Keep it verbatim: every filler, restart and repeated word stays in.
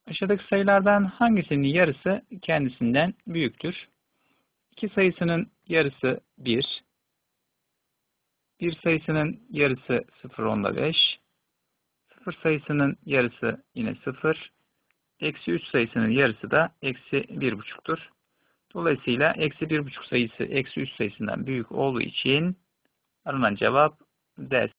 Aşağıdaki sayılardan hangisinin yarısı kendisinden büyüktür? iki sayısının yarısı bir. bir sayısının yarısı sıfır onda beş. sıfır sayısının yarısı yine sıfır. Eksi üç sayısının yarısı da eksi bir buçuktur. Dolayısıyla eksi bir buçuk sayısı eksi üç sayısından büyük olduğu için alınan cevap D.